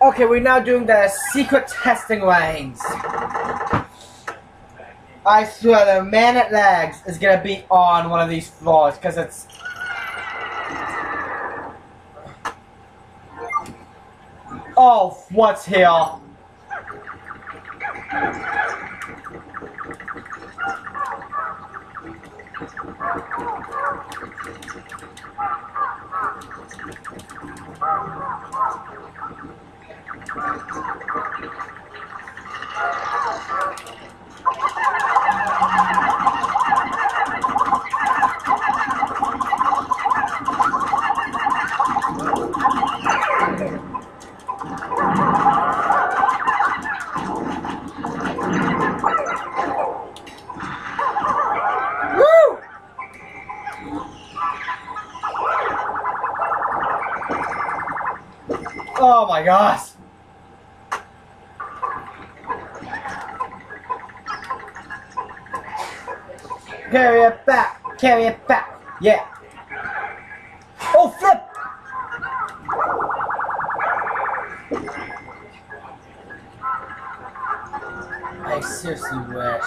Okay, we're now doing the secret testing range. I swear the man at legs is gonna be on one of these floors because it's. Oh, what's here? Oh my gosh! Carry it back! Carry it back! Yeah! Oh flip! I seriously wish.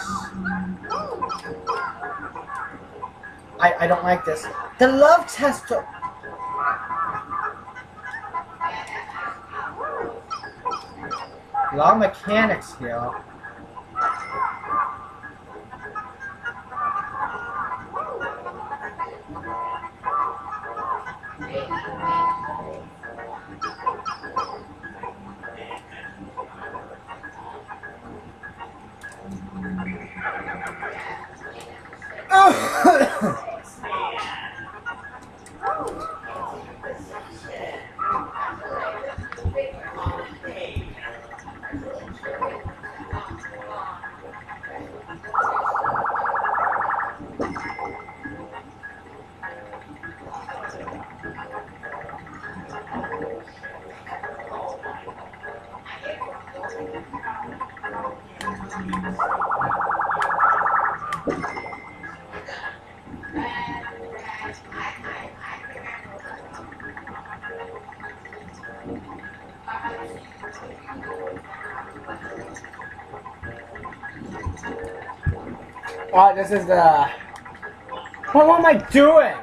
I don't like this. The love tester. A lot of mechanics here. Alright, this is the... What am I doing?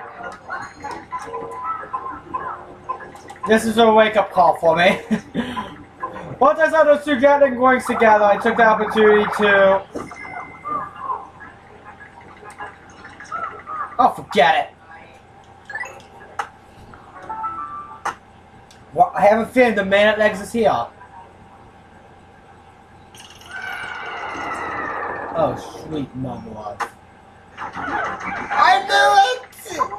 This is a wake-up call for me. Once I saw those two getting going together, I took the opportunity to... Oh, forget it. Well, I have a feeling the man at legs is here. Oh, sweet mama love. I knew it!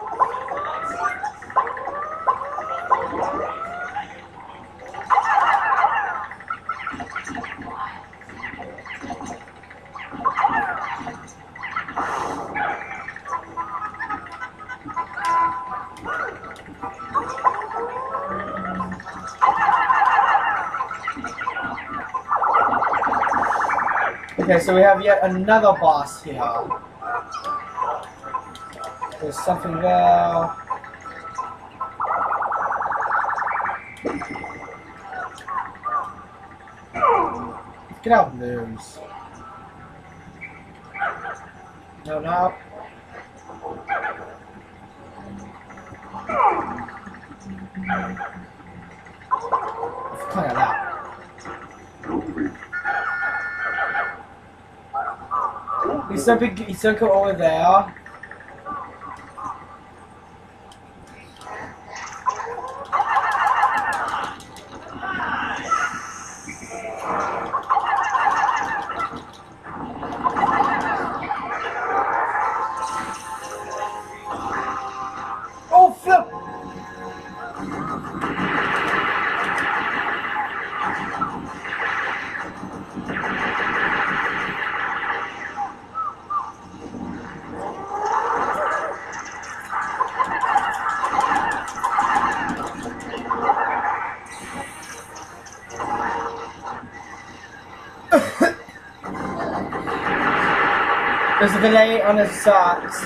Okay, so we have yet another boss here. There's something there. Get out, Blues. No, no. Let's clear it out. He's so cool over there. Oh, flip! There's a delay on his socks.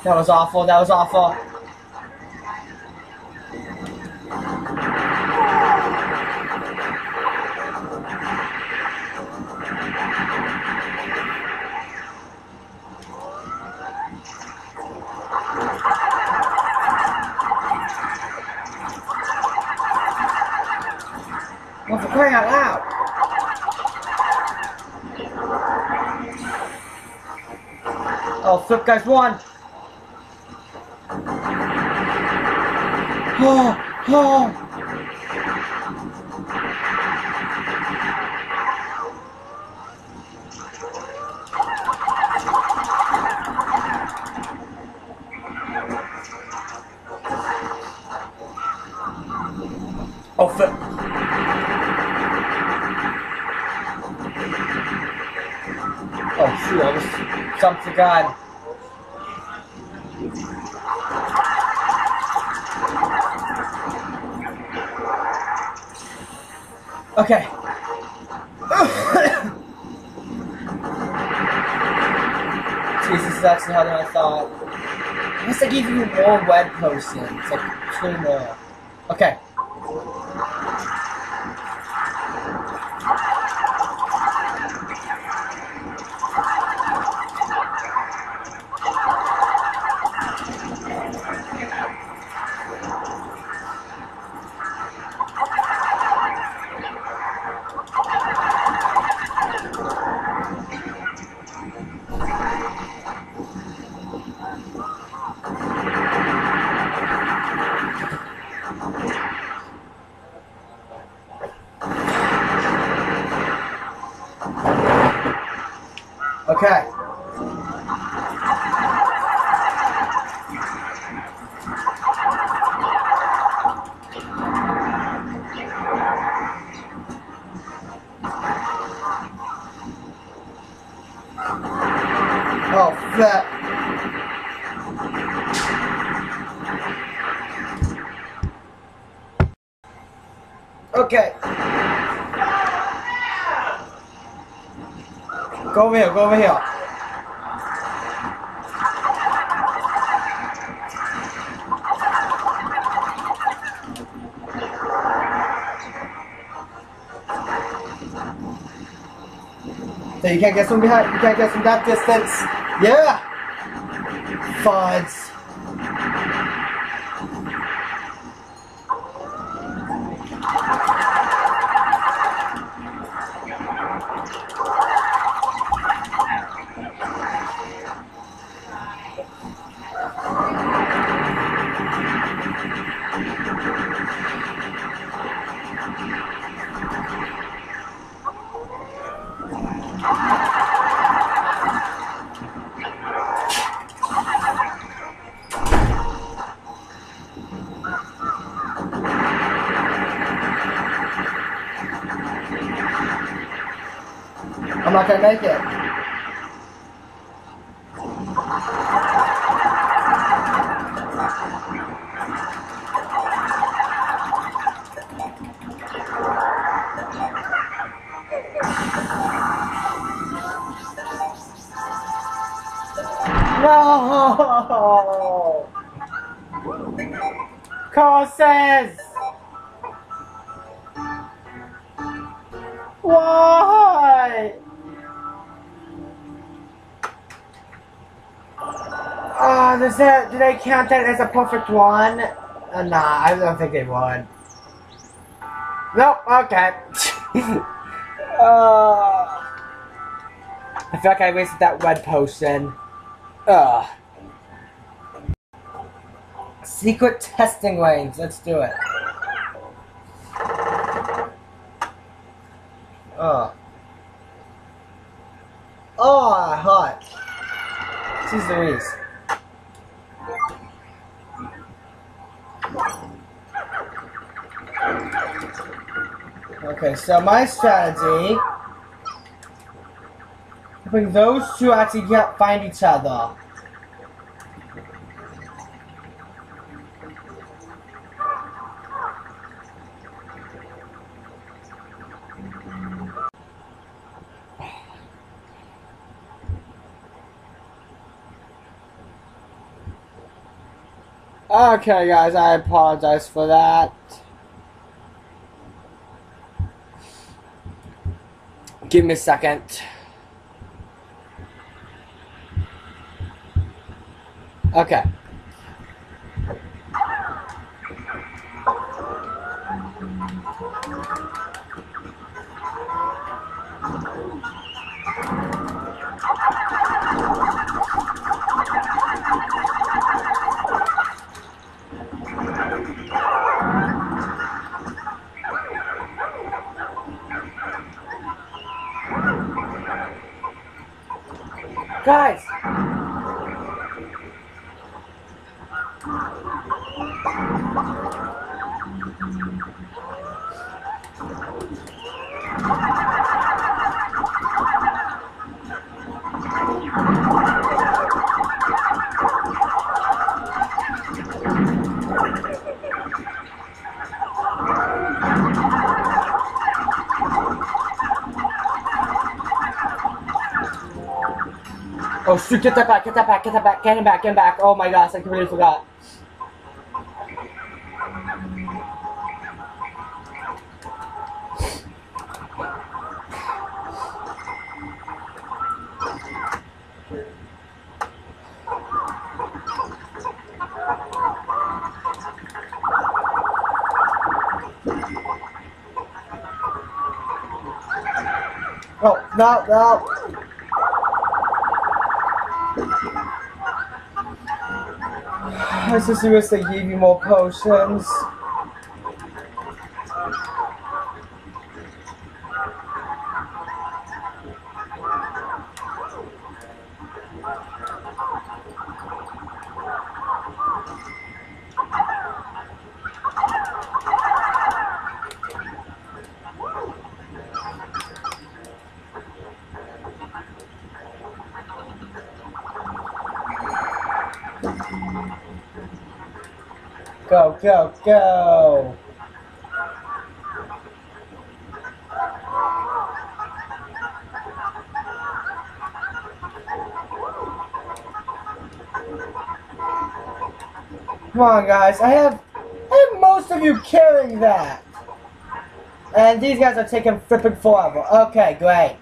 That was awful. That was awful. Oh, for crying out loud! Oh, Flip Guys won! Oh, oh! Oh, Flip! Oh, shoot, I just jumped to God. Okay. Jesus, is actually harder than I thought. I guess I gave you more web potions. It's like 2 more. Okay. Okay. Oh, flip. Okay. Go over here, go over here. So you can't get from behind, you can't get from that distance. Yeah! Fuds. I'm not gonna make it. No! Courses! Why? Do they count that as a perfect one? Nah, I don't think they would. Nope, okay. I feel like I wasted that red potion. Secret testing range, let's do it. Hot. Jeez Louise. Okay, so my strategy, hoping those two actually find each other. Okay, guys, I apologize for that. Give me a second. Okay. Guys! Oh shoot, get that back, get that back, get that back, get him back, get him back. Oh my gosh, I completely forgot. Oh, no, no. I just wish they gave you more potions. Go, go, go! Come on, guys. I have most of you carrying that. And these guys are taking flipping forever. Okay, great.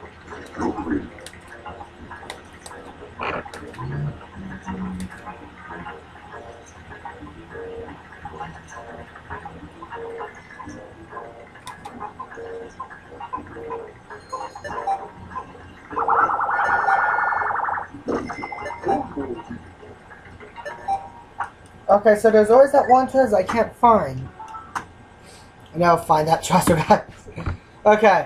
Okay, so there's always that one treasure I can't find. And I'll find that treasure, guys. Okay.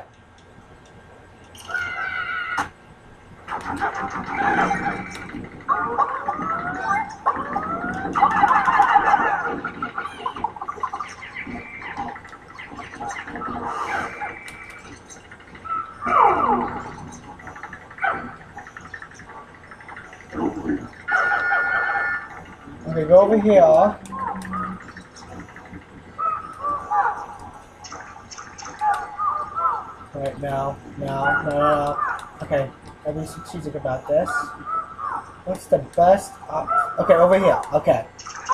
Okay, go over here. Right now. Okay, I'll be strategic about this. What's the best okay, over here. Okay.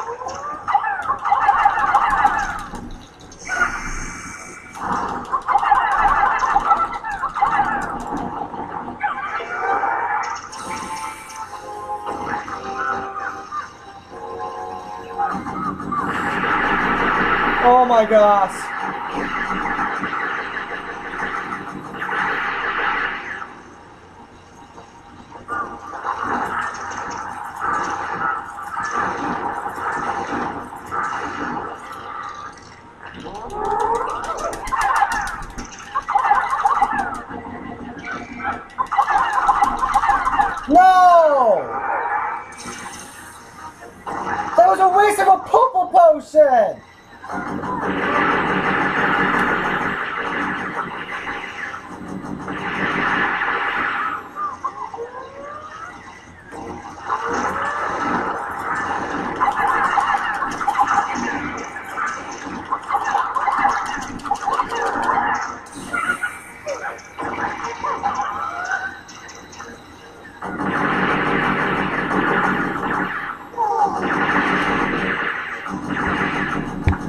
Oh my gosh. No! That was a waste of a purple potion!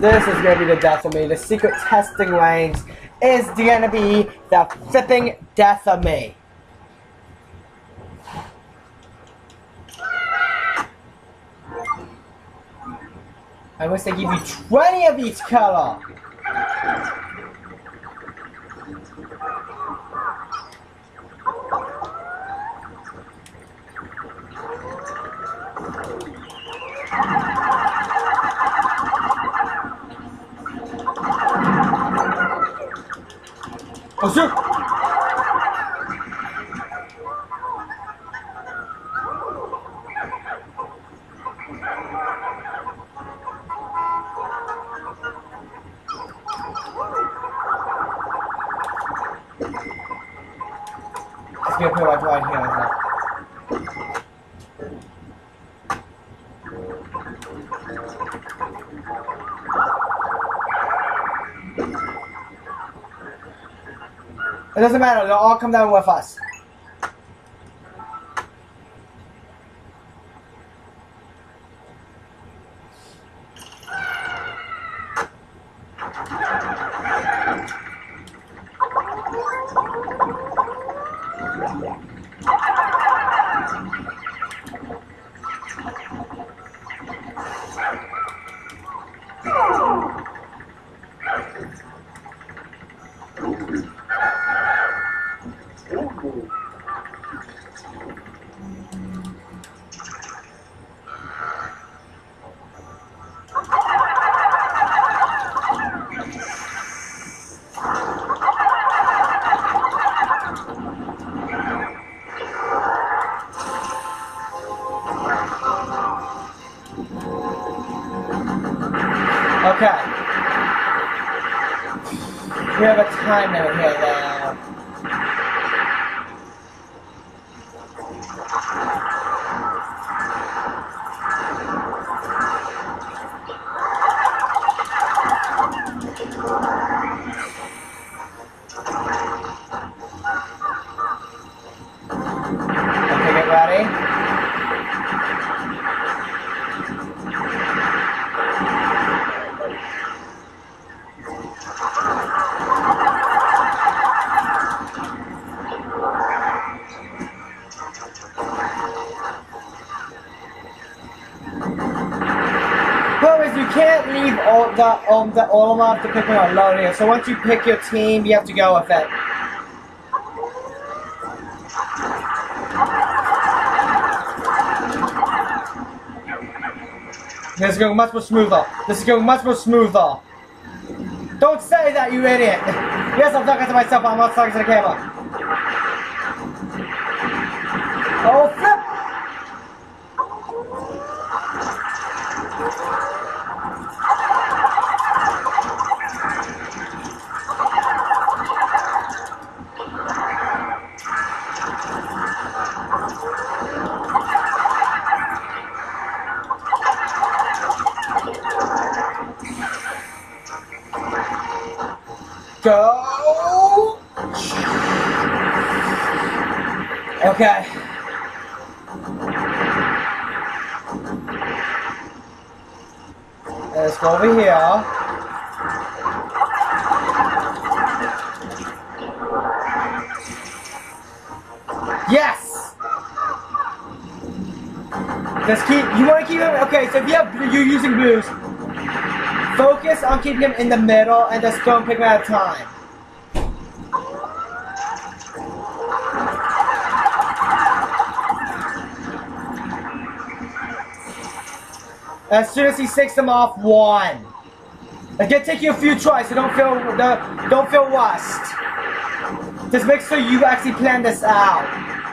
This is gonna be the death of me. The secret testing range is gonna be the flipping death of me. I wish they give you 20 of each color. Oh, shoot! Let's get a right here now. It doesn't matter, they'll all come down with us. Okay. We have a timer here now. Okay, get ready. You can't leave all of them up to pick one loading. So once you pick your team, you have to go with it. This is going much more smoother. This is going much more smoother. Don't say that, you idiot. Yes, I'm talking to myself, but I'm not talking to the camera. Oh, flip! Go! Okay. Let's go over here. Yes! Just keep, you want to keep him, okay, so if you're using blues, focus on keeping him in the middle and just don't pick him at a time. As soon as he takes them off, one. It's gonna take you a few tries, so don't feel rushed. Just make sure you actually plan this out.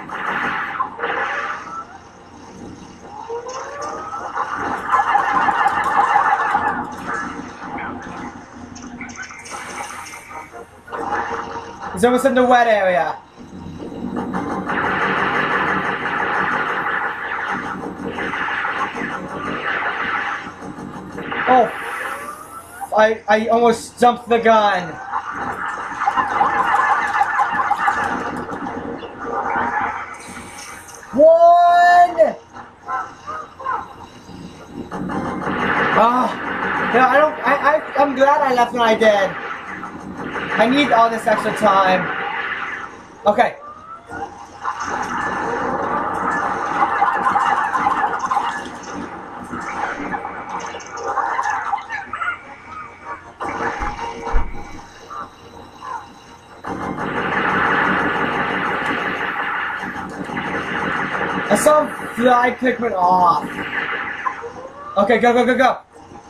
He's almost in the wet area. Oh, I almost jumped the gun. One! Ah. You know, I'm glad I left when I did. I need all this extra time. Okay. I saw fly Pikmin off. Okay, go, go, go, go.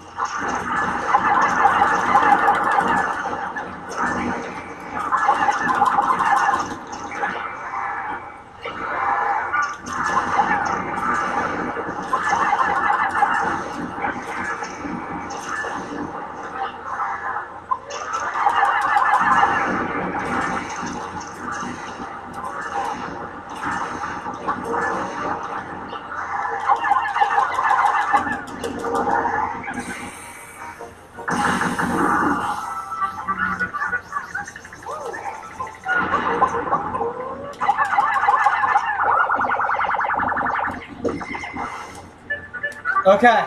Okay.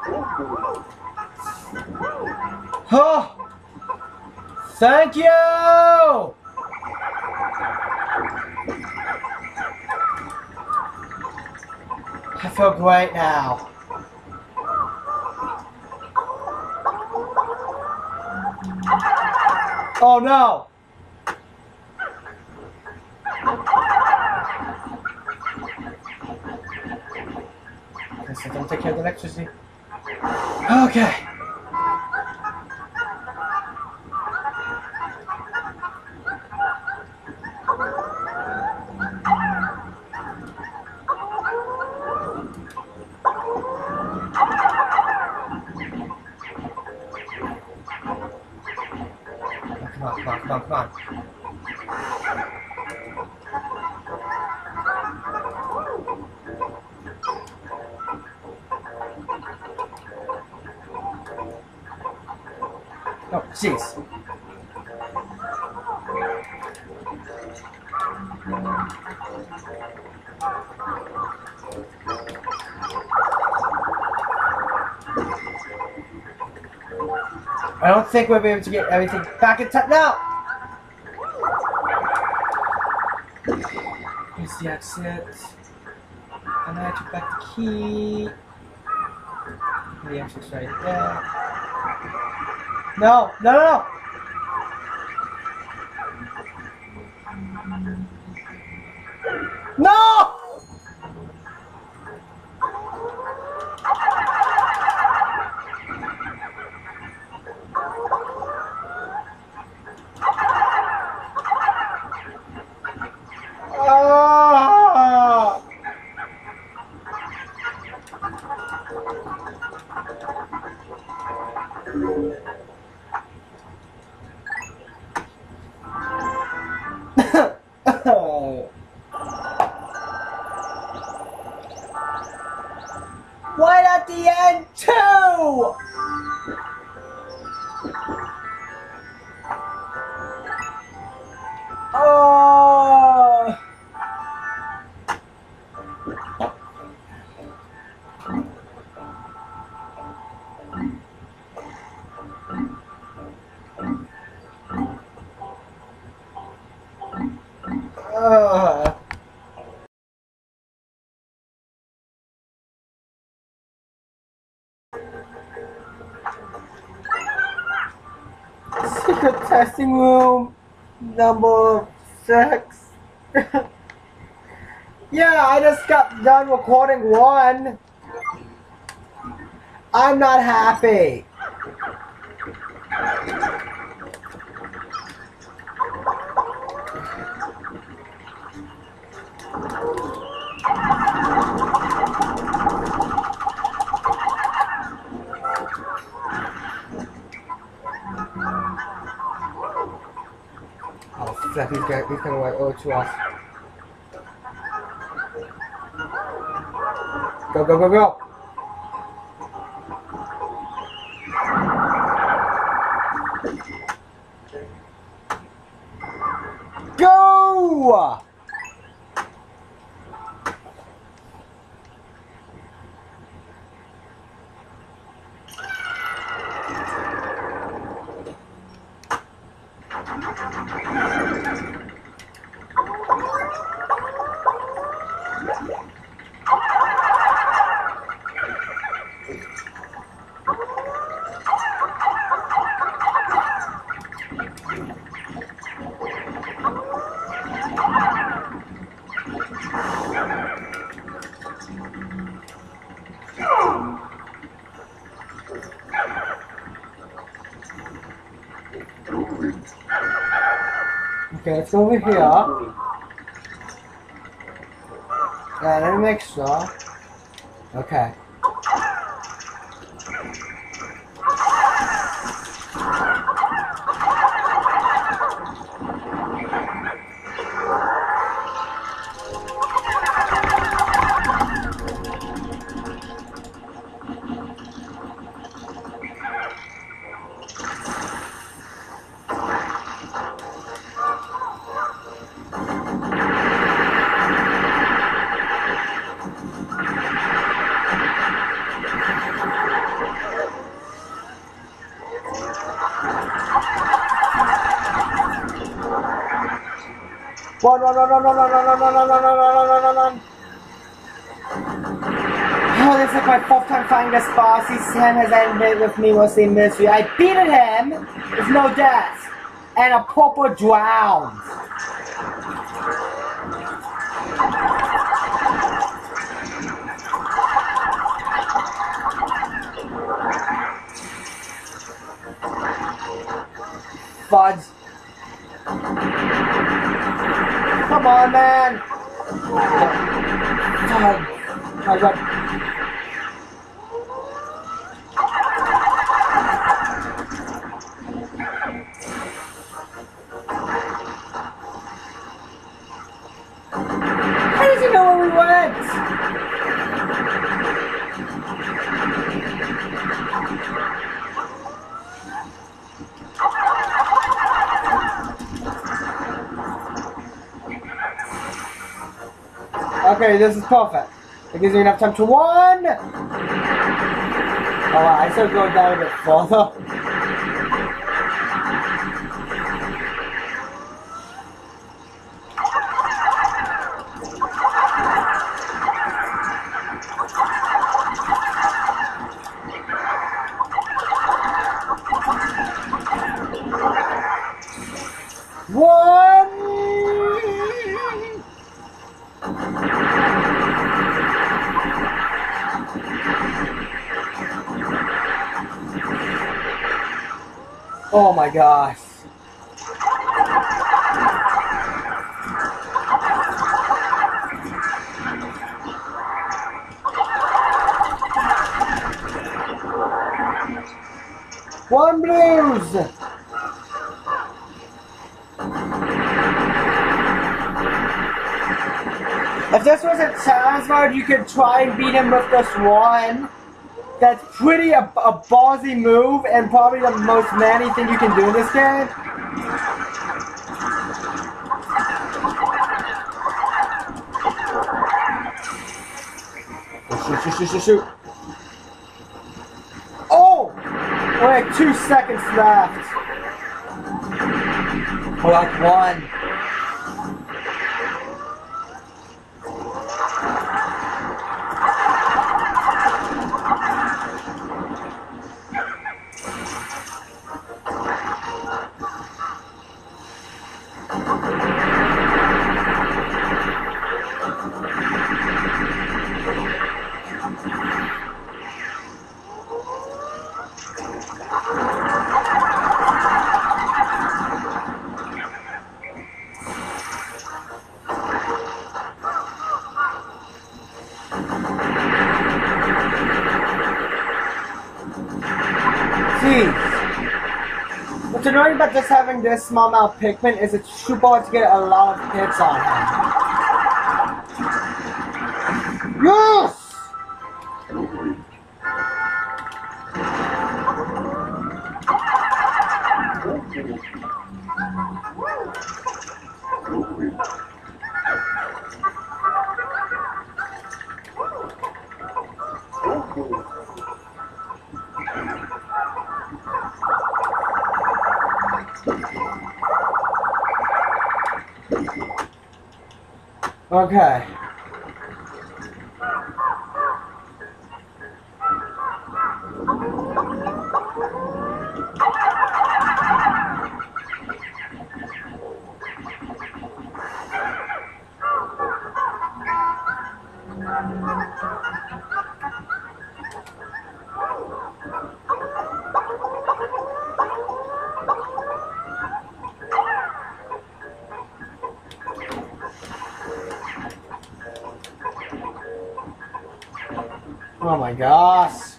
Oh, thank you. I feel great now. Oh no. Okay, so don't take care of the electricity. Okay. Come on, come on, come on, come on. Oh, jeez. I don't think we'll be able to get everything back in time now. Here's the exit. And I took back the key. The exit's right there. No, no, no, no. No! Ah! Right at the end too! Oh! Secret testing room number 6. Yeah, I just got done recording 1. I'm not happy. Oh, flip, he's gonna like over to us. Go, go, go, go! Go! Okay, let's go over here. Yeah, let me make sure. Okay. Run, run, run, run, run, run, run, run, run, run, run, run, run, run, run. Oh, this is my fourth time fighting this boss. His hand has ended with me mostly in misery. I beat him with no death. And a pauper drowned. Fudge. Come on, man. Fudge. Oh, God. How does he know where we went? Okay, this is perfect. It gives me enough time to run! Oh wow, I still go down a bit further. One! Oh my gosh. One blues! If this was a challenge mode, you could try and beat him with this one. That's pretty a ballsy move and probably the most manly thing you can do in this game. Shoot. Oh! We're like 2 seconds left. We're like 1. What's annoying about just having this small amount of Pikmin is it's super hard to get a lot of hits on him. Yes! Okay. Oh my gosh.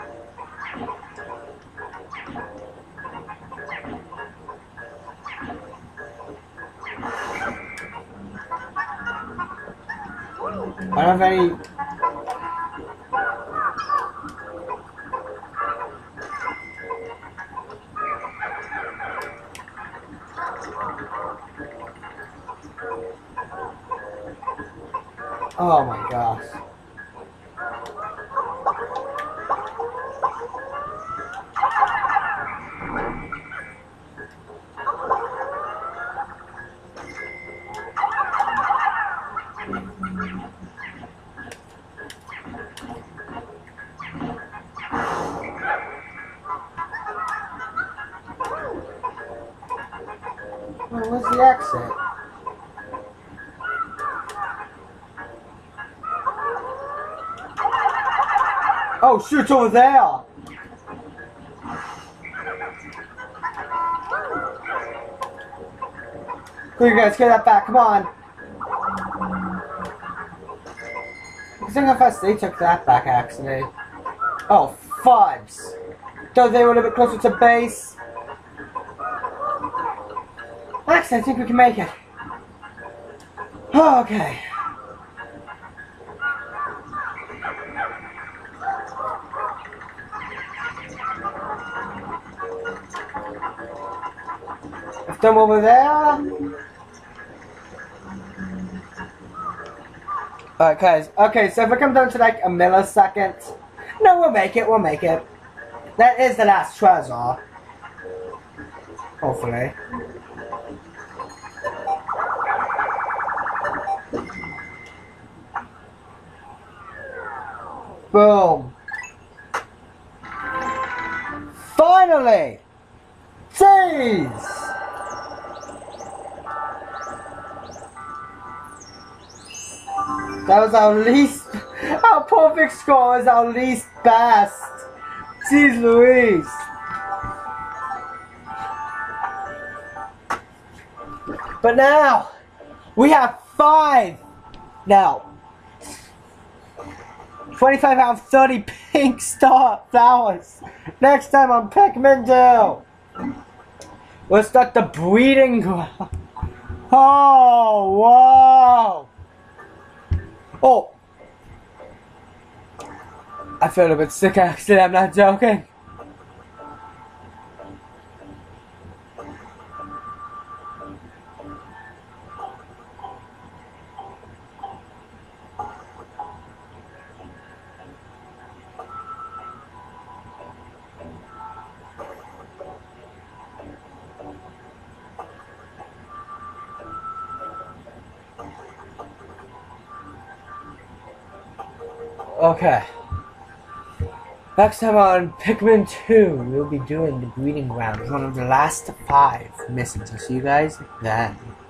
I don't have any. Oh my gosh. Well, where's the exit? Oh shoot, it's over there! Come here guys, get that back, come on! I think how fast they took that back actually. Oh, fudge! Thought they were a little bit closer to base. Actually, I think we can make it. Oh, okay. If them over there. Alright guys, okay, so if we come down to like a millisecond. No, we'll make it, we'll make it. That is the last treasure. Hopefully. Boom. Finally! Jeez! That was our least... Our perfect score was our least best. Jeez Louise. But now, we have 5 now. 25 out of 30 pink star flowers. Next time on Pikmin 2. We'll start the breeding ground. Oh, whoa. Oh. I feel a bit sick actually, I'm not joking. Okay. Next time on Pikmin 2, we'll be doing the breeding ground, one of the last 5 missions. I'll see you guys then.